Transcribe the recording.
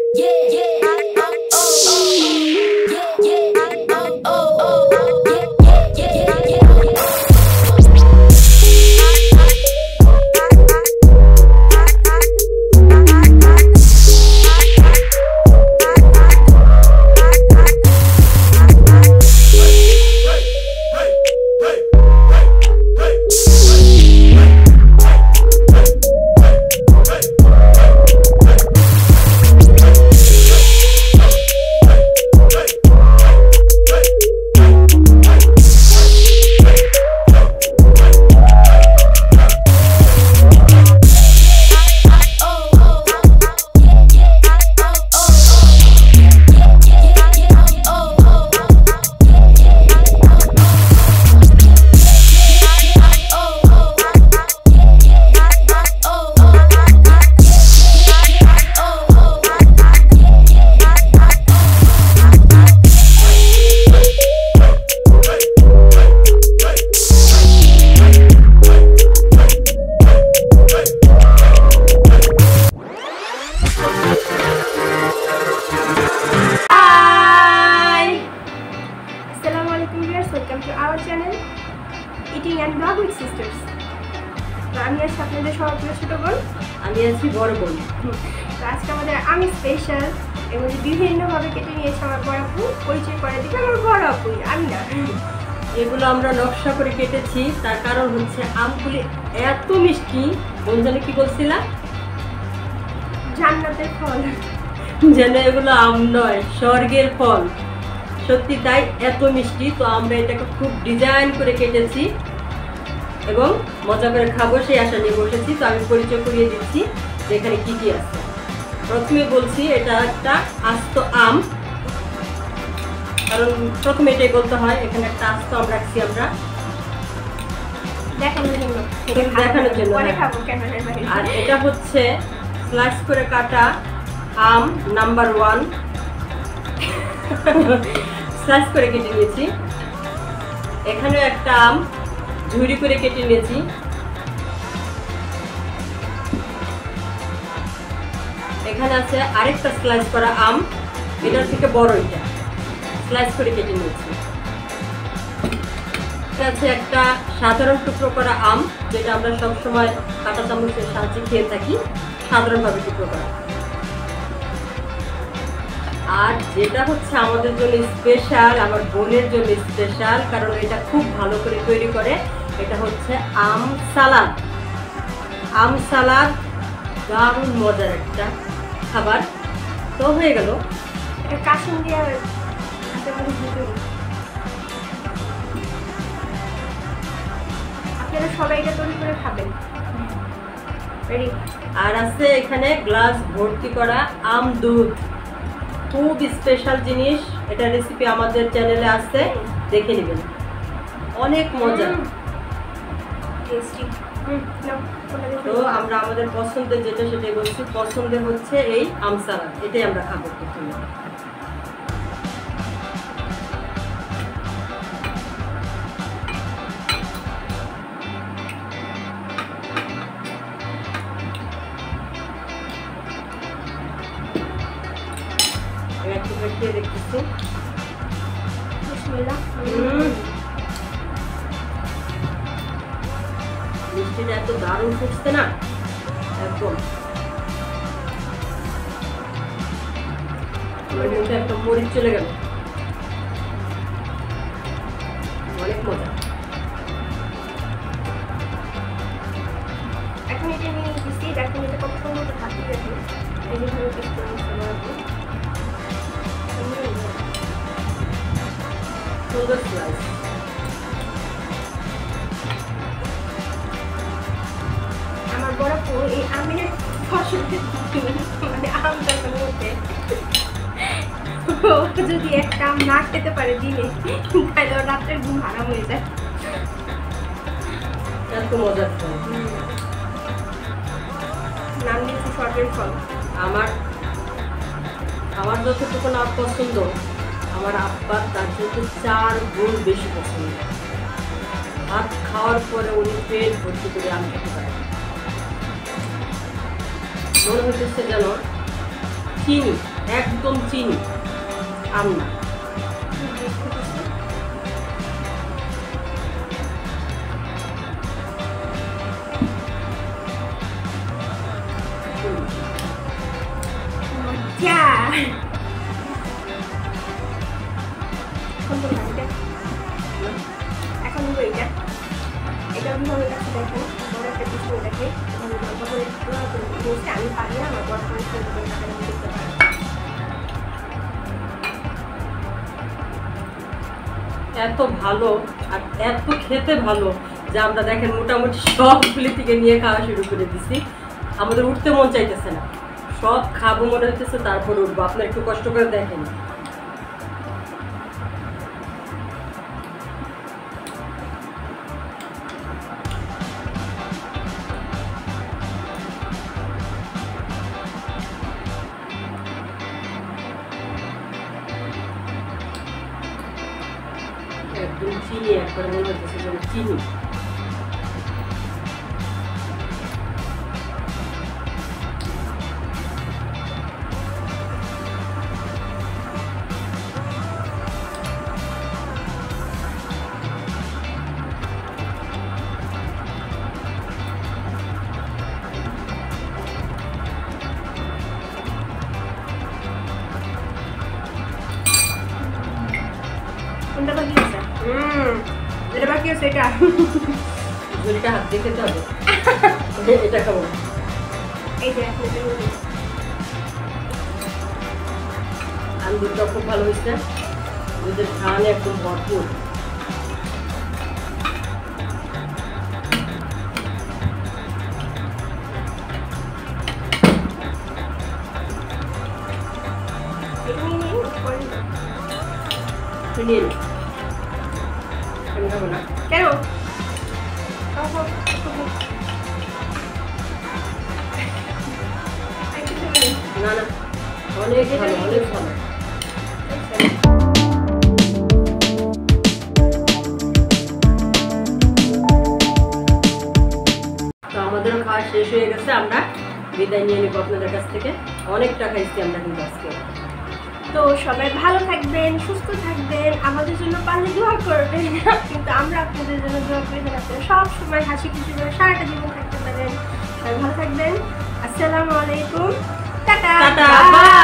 এগুলো আমরা নকশা করে কেটেছি, তার কারণ হচ্ছে আমগুলি এত মিষ্টি। বন্ধুরা কি বলছিলা? জান্নাতের ফল, যেন এগুলো আম নয়, স্বর্গের ফল। সত্যি তাই, এত মিষ্টি। তো আমরা এটাকে খুব ডিজাইন করে কেটেছি এবং মজা করে খাবো সেই আশা নিয়ে বসেছি। তো আমি পরিচয় করিয়ে দিচ্ছি যে এখানে কি কি আছে। প্রথমে বলছি এটা একটা আস্ত আম, কারণ প্রথমে এটাই বলতে হয়। এখানে একটা আস্ত আম রাখছি আমরা দেখানোর জন্য। আর এটা হচ্ছে স্লাইস করে কাটা আম নাম্বার 1, স্লাইস করে কেটে নিয়েছি। এখানেও একটা আম ঝুড়ি করে কেটে নিয়েছি। এখানে আছে আরেকটা স্লাইস করা আম, এটার থেকে বড়, এটা স্লাইস করে কেটে নিয়েছি। এটা আছে একটা সাধারণ টুকরো করা আম, যেটা আমরা সবসময় কাঁটা চামচের সাহায্যে খেয়ে থাকি, সাধারণভাবে টুকরো করা। আর যেটা হচ্ছে আমাদের জন্য স্পেশাল, আমার বোনের জন্য স্পেশাল, কারণ এটা খুব ভালো করে তৈরি করে। এটা হচ্ছে আম সালাদ। আম সালাদ দারুণ মজার একটা খাবার। তো হয়ে গেল। এটা কাশিম দিয়ে আপনারা সবাই এটা তৈরি করে খাবেন। আর আছে এখানে গ্লাস ভর্তি করা আম দুধ, খুব স্পেশাল জিনিস। এটা রেসিপি আমাদের চ্যানেলে আছে, দেখে নেবেন, অনেক মজা। তো আমরা আমাদের পছন্দের যেটা সেটাই বলছি। পছন্দের হচ্ছে এই আম সালাদ, এটাই আমরা খাবো প্রথমে। একটু খেয়ে দেখতেছি। মিষ্টিটা এত দারুণ ফুটছে না, একদম আমার মুখে একটা মরিচ চলে গেল, অনেক মজা। এখন এটা নিয়ে দিচ্ছি, এখন এটা কত সুন্দর থাকি দেখুন, এইভাবে টেস্ট করে নিতে পারবো। সুন্দর স্লাইস। আমার বড় ফুল এই আমের ফসলের মানে আমটার মধ্যে যদি একটা আম না খেতে পারে দিনে, তাহলে রাত্রের ঘুম হারাম হয়ে যায়। এত মজার ফল, নাম দিচ্ছি স্বর্গের ফল। আমার যতটুকু না পছন্দ, আমার আব্বার তার থেকে 4 গুণ বেশি পছন্দ। ভাত খাওয়ার পরে উনি পেট ভর্তি করে আম খেতে পারেন। মনে হচ্ছে যেন চিনি একদম চিনি, আম না। এখন এটা এটা আমি কাছে দেখো বড় একটা কিছু দেখে আমি পারি না আমার বড় দেখতে পারি। এত ভালো আর এত খেতে ভালো যে আমরা দেখেন মোটামুটি সবগুলি থেকে নিয়ে খাওয়া শুরু করে দিছি। আমাদের উঠতে মন চাইতেছে না, সব খাবো মনে হইতেছে, তারপরে উঠবো। আপনার একটু কষ্ট করে দেখেন। একদম চিনি, একবারে মনে হচ্ছে যেন চিনি। কোনটা বাকি আছে? এটা বাকি আছে, এটা ঝুলিটা হাত দিয়ে খেতে হবে। এটা খাবো। এই যে দুধটা খুব ভালো হয়েছে, দুধের ঘ্রাণ একদম ভরপুর। নিন, আমি খাবো না। কেন? না না, অনেক ভালো, অনেক ভালো। তো আমাদেরও খাওয়া শেষ হয়ে গেছে, আমরা বিদায় নিয়ে নিব আপনাদের কাছ থেকে। অনেকটা খাইছি আমরা কিন্তু আজকে। তো সবাই ভালো থাকবেন, সুস্থ থাকবেন, আমাদের জন্য পারলে দোয়া করবেন, কিন্তু আমরা আপনাদের জন্য দোয়া করি যেন আপনারা সব সময় হাসি খুশি করে সারাটা জীবন থাকতে পারেন। সবাই ভালো থাকবেন। আসসালামু আলাইকুম, টাটা।